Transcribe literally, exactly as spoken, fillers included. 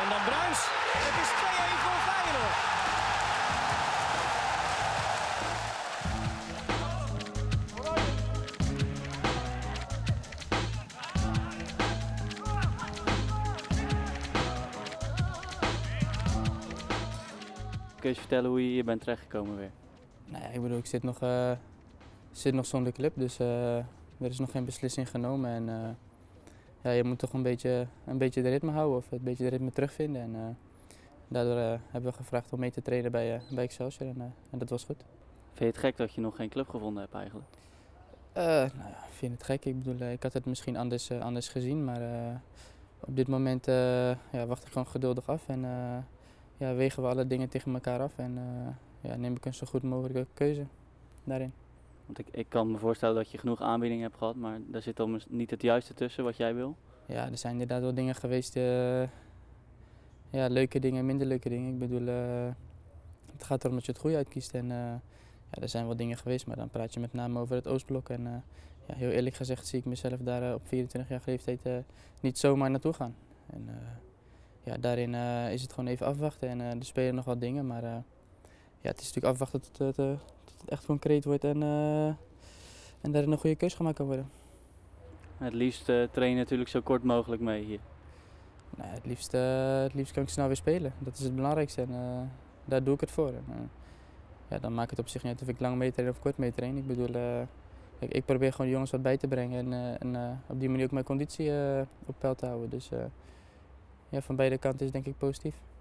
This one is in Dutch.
En dan Bruins. Het is twee-een voor Feyenoord. Kun je eens vertellen hoe je hier bent terechtgekomen weer? Nou ja, ik bedoel, ik zit nog, uh, zit nog zonder club, dus uh, er is nog geen beslissing genomen. En, uh, ja, je moet toch een beetje, een beetje de ritme houden of een beetje de ritme terugvinden. En, uh, daardoor uh, hebben we gevraagd om mee te trainen bij, uh, bij Excelsior en, uh, en dat was goed. Vind je het gek dat je nog geen club gevonden hebt eigenlijk? Uh, nou ja, ik vind het gek. Ik bedoel, uh, ik had het misschien anders, uh, anders gezien, maar uh, op dit moment uh, ja, wacht ik gewoon geduldig af. En, uh, ja, wegen we alle dingen tegen elkaar af en uh, ja, neem ik een zo goed mogelijke keuze daarin. Want ik, ik kan me voorstellen dat je genoeg aanbiedingen hebt gehad, maar daar zit dan niet het juiste tussen wat jij wil? Ja, er zijn inderdaad wel dingen geweest, uh, ja, leuke dingen en minder leuke dingen. Ik bedoel, uh, het gaat erom dat je het goede uitkiest en uh, ja, er zijn wel dingen geweest, maar dan praat je met name over het Oostblok. En uh, ja, heel eerlijk gezegd zie ik mezelf daar uh, op vierentwintigjarige leeftijd uh, niet zomaar naartoe gaan. En, uh, Ja, daarin uh, is het gewoon even afwachten en uh, er spelen nog wat dingen, maar uh, ja, het is natuurlijk afwachten tot, tot, uh, tot het echt concreet wordt en, uh, en daarin een goede keuze gemaakt kan worden. Het liefst uh, train je natuurlijk zo kort mogelijk mee hier. Nou, het, liefst, uh, het liefst kan ik snel weer spelen, dat is het belangrijkste en uh, daar doe ik het voor. En, uh, ja, dan maakt het op zich niet uit of ik lang meetrain of kort meetrain. Ik bedoel, uh, ik, ik probeer gewoon de jongens wat bij te brengen en, uh, en uh, op die manier ook mijn conditie uh, op peil te houden. Dus, uh, Ja, van beide kanten is denk ik positief.